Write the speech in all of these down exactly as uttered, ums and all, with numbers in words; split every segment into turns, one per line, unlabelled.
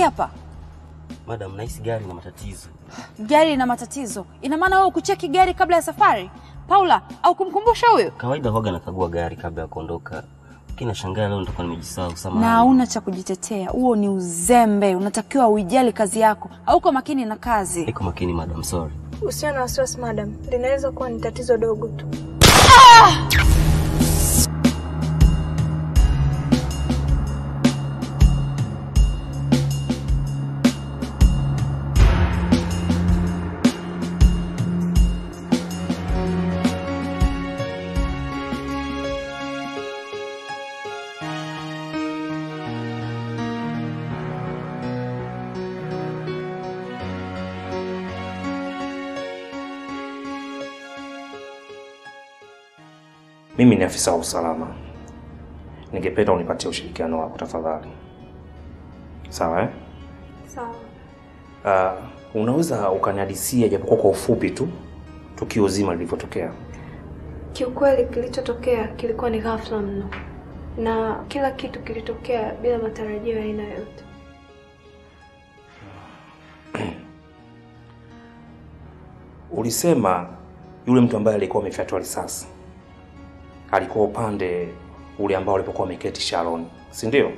hapa?
Madam, nahisi gari na matatizo.
Gari na matatizo? Ina maana wewe kucheki gari kabla ya safari? Paula, au kumkumbusha huyo?
Kawaida huaga nakagua gari kabla ya kuondoka. Kina shangaa leo nitakuwa nimejisahau samahani.
Na una cha kujitetea. Huo ni uzembe. Unatakiwa uijali kazi yako. Hauko makini na kazi.
Niko makini madam, sorry.
Usiwe na wasiwasi madam. Linaweza kuwa ni tatizo dogo tu.
Ah!
Mimi ni afisa wa usalama. Ningependa unipatie ushirikiano wako tafadhali. Sawa eh?
Sawa.
Uh, unaweza ukanihadithia japokuwa kwa ufupi tu tukio zima lilivyotokea?
Kiukweli kilichotokea kilikuwa ni ghafla mno. Na kila kitu kilitokea bila matarajio ya aina yoyote.
Ulisema yule mtu ambaye alikuwa amefyatua risasi alikuwa upande ule ambao alipokuwa ameketi Sharon, si ndio?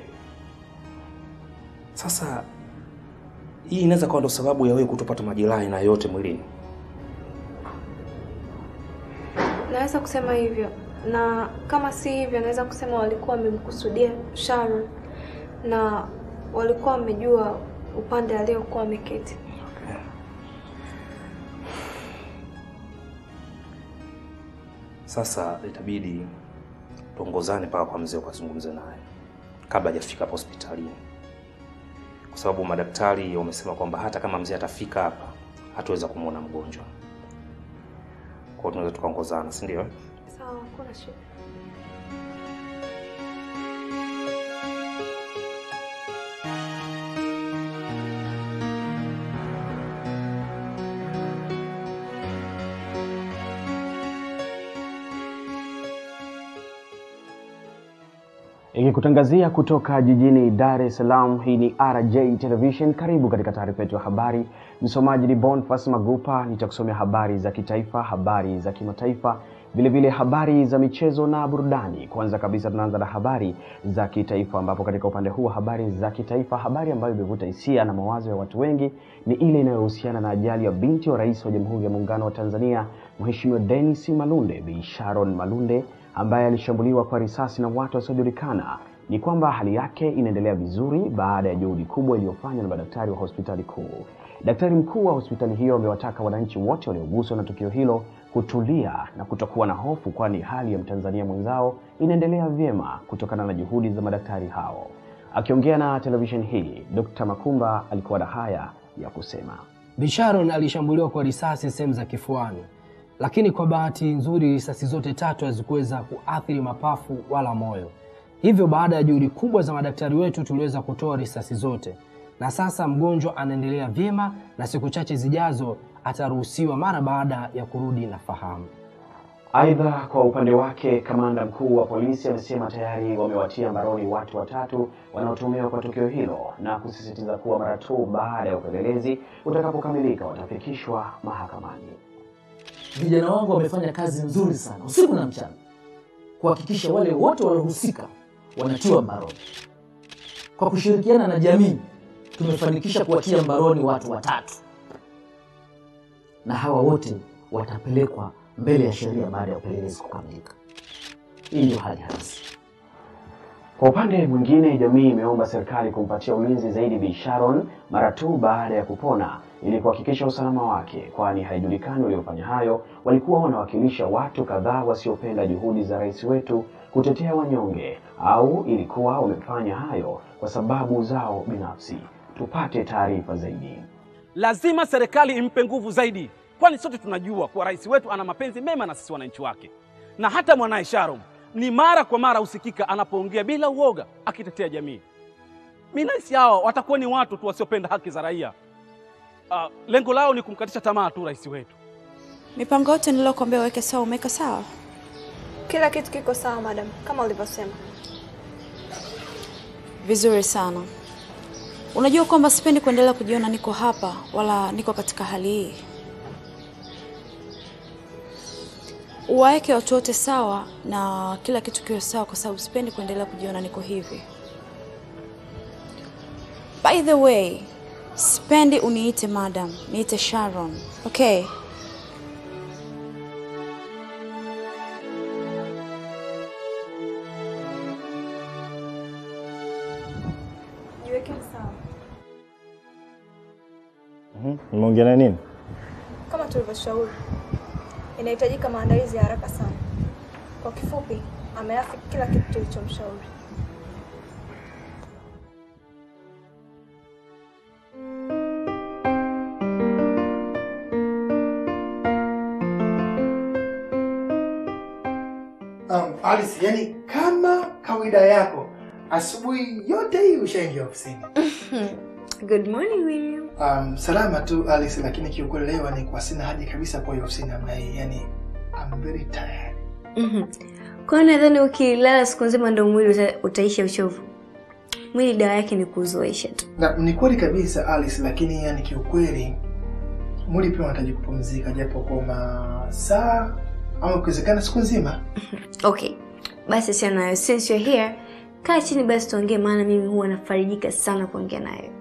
Sasa hii inaweza kuwa ndo sababu ya wewe kutopata majeraha na yote mwilini.
Naweza kusema hivyo, na kama si hivyo naweza kusema walikuwa wamemkusudia Sharon na walikuwa wamejua upande aliokuwa ameketi.
Okay. Sasa itabidi tuongozane mpaka kwa mzee ukazungumze naye kabla hajafika hapa hospitalini. Kwa sababu madaktari wamesema kwamba hata kama mzee atafika hapa hataweza kumuona mgonjwa. Kwa hiyo tunaweza tukaongozana, si ndio?
Sawa, kuna shida.
Ikikutangazia kutoka jijini Dar es Salaam, hii ni R J Television. Karibu katika taarifa yetu ya habari. Msomaji ni Bongo Magupa. Nitakusomea habari za kitaifa, habari za kimataifa, vile vile habari za michezo na burudani. Kwanza kabisa tunaanza na habari za kitaifa, ambapo katika upande huu habari za kitaifa, habari ambayo imevuta hisia na mawazo ya watu wengi ni ile inayohusiana na ajali ya binti wa Rais wa Jamhuri ya Muungano wa Tanzania, Mheshimiwa Dennis Malunde, Bi Sharon Malunde, ambaye alishambuliwa kwa risasi na watu wasiojulikana. Ni kwamba hali yake inaendelea vizuri baada ya juhudi kubwa iliyofanywa na madaktari wa hospitali kuu. Daktari mkuu wa hospitali hiyo amewataka wananchi wote walioguswa na tukio hilo kutulia na kutokuwa na hofu, kwani hali ya Mtanzania mwenzao inaendelea vyema kutokana na juhudi za madaktari hao. Akiongea na television hii, Daktari Makumba alikuwa na haya ya kusema.
Bi Sharon alishambuliwa kwa risasi sehemu za kifuani, lakini kwa bahati nzuri risasi zote tatu hazikuweza kuathiri mapafu wala moyo. Hivyo baada ya juhudi kubwa za madaktari wetu tuliweza kutoa risasi zote. Na sasa mgonjwa anaendelea vyema na siku chache zijazo ataruhusiwa mara baada ya kurudi na fahamu.
Aidha, kwa upande wake kamanda mkuu wa polisi amesema tayari wamewatia mbaroni watu watatu wanaotuhumiwa kwa tukio hilo, na kusisitiza kuwa mara tu baada ya upelelezi utakapokamilika watafikishwa mahakamani.
Vijana wangu wamefanya kazi nzuri sana usiku na mchana kuhakikisha wale wote waliohusika wanatiwa mbaroni. Kwa kushirikiana na jamii tumefanikisha kuwatia mbaroni watu watatu, na hawa wote watapelekwa mbele ya sheria baada ya upelelezi kukamilika. Hii ndio hali halisi.
Kwa upande mwingine, jamii imeomba serikali kumpatia ulinzi zaidi Bi Sharon mara tu baada ya kupona ili kuhakikisha usalama wake, kwani haijulikani waliofanya hayo walikuwa wanawakilisha watu kadhaa wasiopenda juhudi za rais wetu kutetea wanyonge, au ilikuwa wamefanya hayo kwa sababu zao binafsi. Tupate taarifa zaidi.
Lazima serikali impe nguvu zaidi, kwani sote tunajua kuwa rais wetu ana mapenzi mema na sisi wananchi wake. Na hata mwanae Sharon ni mara kwa mara usikika anapoongea bila uoga akitetea jamii. Mimi nahisi hao watakuwa ni watu tu wasiopenda haki za raia. Uh, lengo lao ni kumkatisha tamaa tu rais wetu.
Mipango yote nilokuambia weke sawa umeka sawa?
Kila kitu kiko sawa madam, kama ulivyosema.
Vizuri sana. Unajua kwamba sipendi kuendelea kujiona niko hapa wala niko katika hali hii. Uwaeke watu wote sawa na kila kitu kiwe sawa, kwa sababu sipendi kuendelea kujiona niko hivi. By the way, sipendi uniite madam, niite Sharon. Okay?
Jiweke sawa.
Mhm. Umeongea na nini?
Kama tulivyoshauri, inahitajika maandalizi ya haraka sana. Kwa kifupi, ameafiki kila kitu tulichomshauri.
Um, Alice, yani kama kawaida yako, asubuhi yote hii ushaingia ofisini.
Good morning, William.
Um, salama tu Alice, lakini kiukweli leo ni kwa sina haja kabisa kwa hiyo ofisini namna hii. Yani I'm very tired.
Mhm. Kwa nini nadhani ukilala siku nzima ndio mwili uta, utaisha uchovu? Mwili dawa yake ni kuzoesha tu.
Na ni kweli kabisa Alice, lakini yani kiukweli mwili pia unahitaji kupumzika japo kwa masaa ama ukiwezekana siku nzima.
Okay. Basi sio nayo, since you're here, kaa chini basi tuongee, maana mimi huwa nafarijika sana kuongea nayo.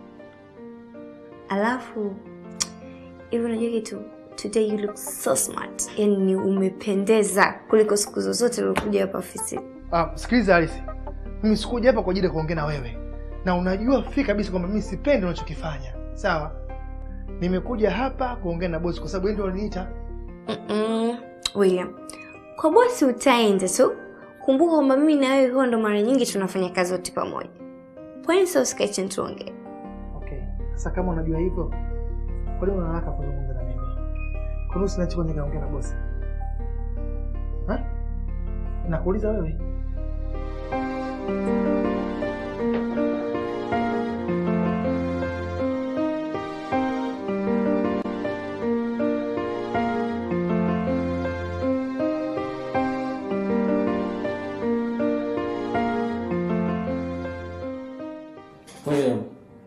Alafu hivi unajua kitu, today you look so smart. Yani umependeza kuliko siku zozote ulizokuja hapa ofisini.
Ah, sikiliza Alice. Mimi sikuja hapa kwa ajili ya kuongea na wewe. Na unajua fika kabisa kwamba mimi sipendi unachokifanya. Sawa? Nimekuja hapa kuongea na boss kwa sababu yeye ndio aliniita.
Mm. William, kwa bosi utaenda tu. Kumbuka kwamba mimi na wewe huwa ndo mara nyingi tunafanya kazi wote pamoja. Kwa nini sasa usikae chini tuongee?
Okay. Sasa kama unajua hivyo, kwa nini unataka kuzungumza na mimi? Kwa nini usinachi kwenye kaongea na bosi? Ha? Nakuuliza wewe.
William,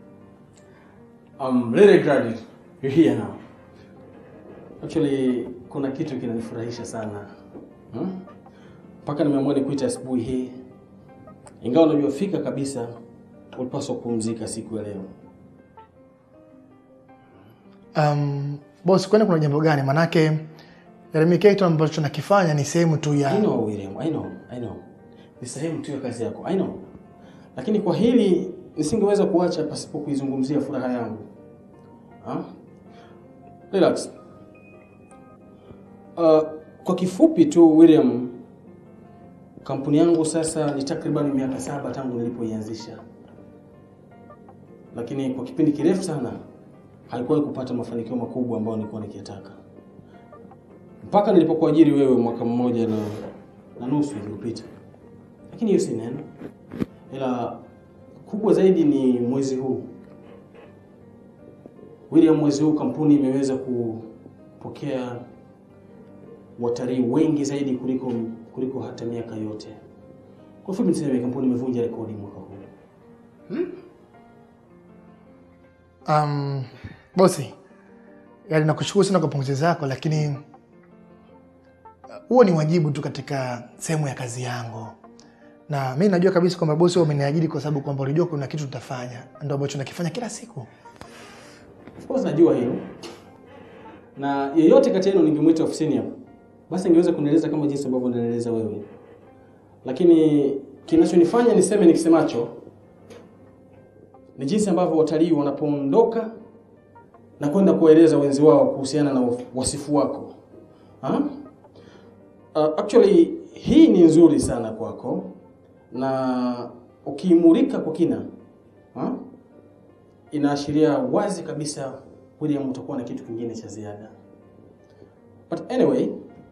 I'm really glad you're here now. Actually, kuna kitu kinanifurahisha sana. Hmm? Paka nimeamua nikuita asubuhi hii. Ingawa unajua fika kabisa ulipaswa kupumzika siku ya leo.
Um, boss, kwani kuna jambo gani? Manake yale kitu ambacho nakifanya ni sehemu tu ya
I know William, I know, I know. Ni sehemu tu ya kazi yako. I know. Lakini kwa hili nisingeweza kuacha pasipo kuizungumzia furaha yangu. Ha? Relax. Uh, kwa kifupi tu William, kampuni yangu sasa ni takriban miaka saba tangu nilipoianzisha. Lakini kwa kipindi kirefu sana haikuwahi kupata mafanikio makubwa ambayo nilikuwa nikitaka. Mpaka nilipokuajiri wewe mwaka mmoja na na nusu iliyopita. Lakini hiyo si neno. Ila kubwa zaidi ni mwezi huu. William, mwezi huu kampuni imeweza kupokea watalii wengi zaidi kuliko kuliko hata miaka yote. Kwa hivyo niseme kampuni imevunja rekodi mwaka huu.
Hmm? Um, bosi, yaani nakushukuru sana kwa pongezi zako, lakini huo ni wajibu tu katika sehemu ya kazi yangu. Na mimi najua kabisa kwamba bosi wao umeniajiri kwa sababu kwamba ulijua kuna kitu tutafanya. Ndio ambacho nakifanya kila siku.
Of course najua hilo. Na yeyote kati yenu ningemwita ofisini hapo, basi angeweza kunieleza kama jinsi ambavyo naeleza wewe. Lakini kinachonifanya niseme nikisemacho ni jinsi ambavyo watalii wanapoondoka na kwenda kueleza wenzi wao kuhusiana na wasifu wako. Ha? Uh, actually hii ni nzuri sana kwako na ukiimulika kwa kina, ha? Inaashiria wazi kabisa William utakuwa na kitu kingine cha ziada. But anyway,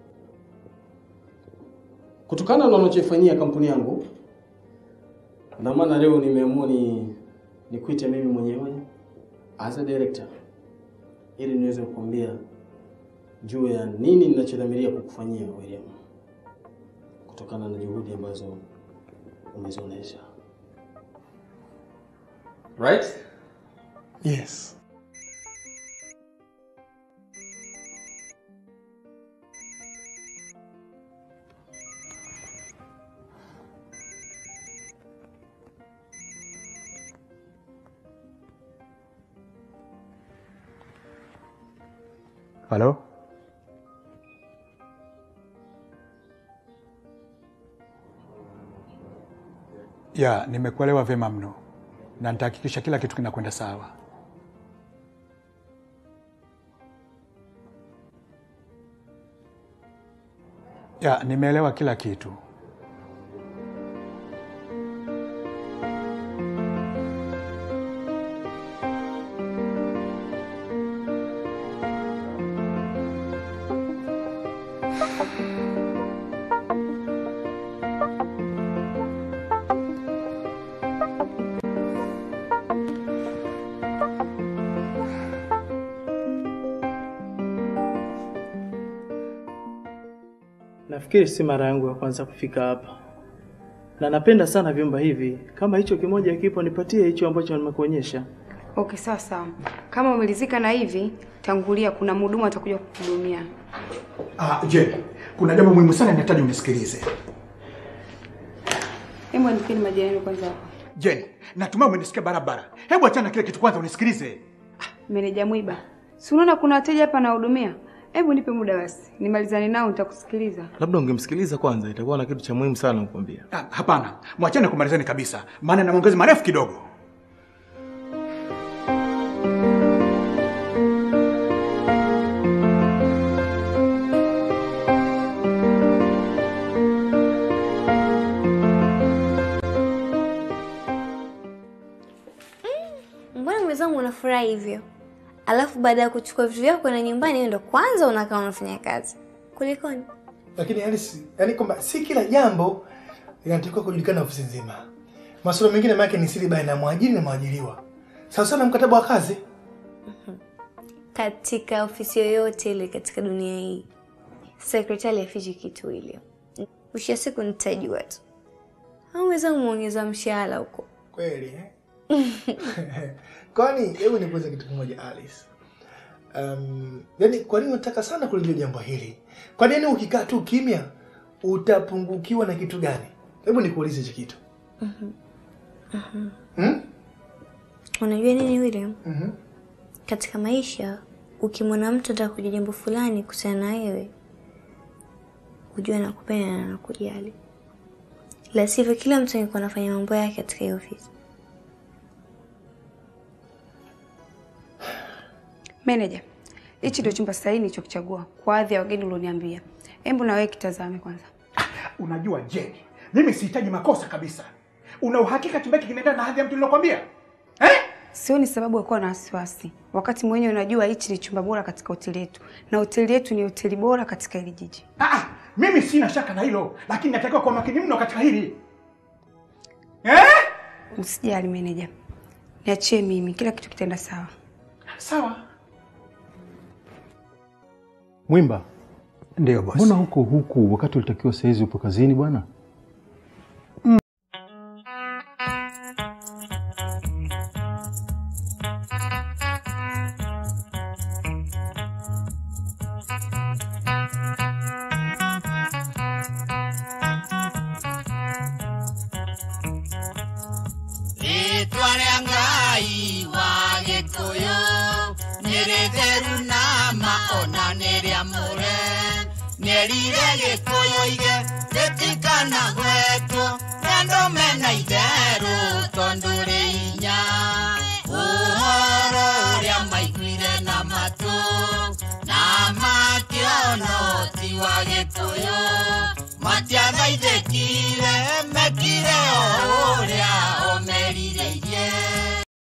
kutokana na unachofanyia kampuni yangu, ndio maana leo nimeamua ni nikuite mimi mwenyewe as a director ili niweze kukuambia juu ya nini ninachodhamiria kukufanyia William, kutokana na juhudi ambazo umezionyesha.
right?
Yes.
Halo? Ya, nimekuelewa vyema mno na nitahakikisha kila kitu kinakwenda sawa. Ya, nimeelewa kila kitu.
Nafikiri si mara yangu ya kwanza kufika hapa. Na napenda sana vyumba hivi. Kama hicho kimoja kipo nipatie hicho ambacho nimekuonyesha.
Okay, sawa sawa. Kama umelizika na hivi, tangulia kuna mhudumu atakuja kukuhudumia.
Ah, je, kuna jambo muhimu sana ninahitaji unisikilize.
Hebu andikeni majina yenu kwanza hapa.
Je, natumai umenisikia barabara. Hebu achana kile kitu kwanza unisikilize.
Ah, meneja Mwiba. Si unaona kuna wateja hapa na hudumia? Hebu nipe muda basi. Nimalizane nao nitakusikiliza.
Labda ungemsikiliza kwanza, itakuwa na kitu cha muhimu sana kukwambia.
Ah, hapana. Mwachane kumalizani kabisa. Maana na maongezi marefu kidogo.
Mbona mwenzangu unafurahi hivyo? Alafu baada ya kuchukua vitu vyako na nyumbani wewe ndo kwanza unakaa unafanya kazi. Kulikoni?
Lakini yani si, yani kwamba si kila jambo linatakiwa kujulikana ofisi nzima. Masuala mengine maana ni siri baina ya mwajiri na mwajiriwa. Sawa sana mkataba wa kazi.
Katika ofisi yoyote ile katika dunia hii, sekretari afiji kitu ile. Mwisho siku nitajua tu. Au mweza muongeza mshahara huko.
Kweli eh? Kwani hebu nikuulize kitu kimoja Alice. Um, yani kwa nini unataka sana kulijua jambo hili? Kwa nini ukikaa tu kimya utapungukiwa na kitu gani? Hebu nikuulize hicho kitu.
Mhm. Mhm.
Hmm?
Unajua nini William?
Mhm.
Katika maisha ukimwona mtu anataka kujua jambo fulani kuhusiana na wewe, ujue anakupenda na anakujali. La sivyo kila mtu angekuwa anafanya mambo yake katika hiyo ofisi.
Manager, hichi ndio chumba sahihi nilichokichagua kwa adhi ya wageni ulioniambia. Hebu na wewe kitazame kwanza.
Unajua je, mimi sihitaji makosa kabisa. Una uhakika chumba hiki kinaenda na hadhi ya mtu nilokuambia? Eh?
Sioni sababu ya kuwa na wasiwasi. Wakati mwenyewe unajua hichi ni chumba bora katika hoteli yetu. Na hoteli yetu ni hoteli bora katika hili jiji.
Ah, ah, mimi sina shaka na hilo, lakini natakiwa kuwa makini mno katika hili. Eh?
Usijali manager. Niachie mimi, kila kitu kitaenda sawa.
Sawa.
Mwimba.
Ndio boss.
Mbona huko huku wakati ulitakiwa saizi upo kazini bwana?
Mm.
Ngai wa Gikuyu niritheru na maona niria mure nirire Gikuyu ige getikana gwetu nando mena itheru tondu rinya uhoro ria maiguire na matu na makiona ti wa Gikuyu matiathaithĩkire mekire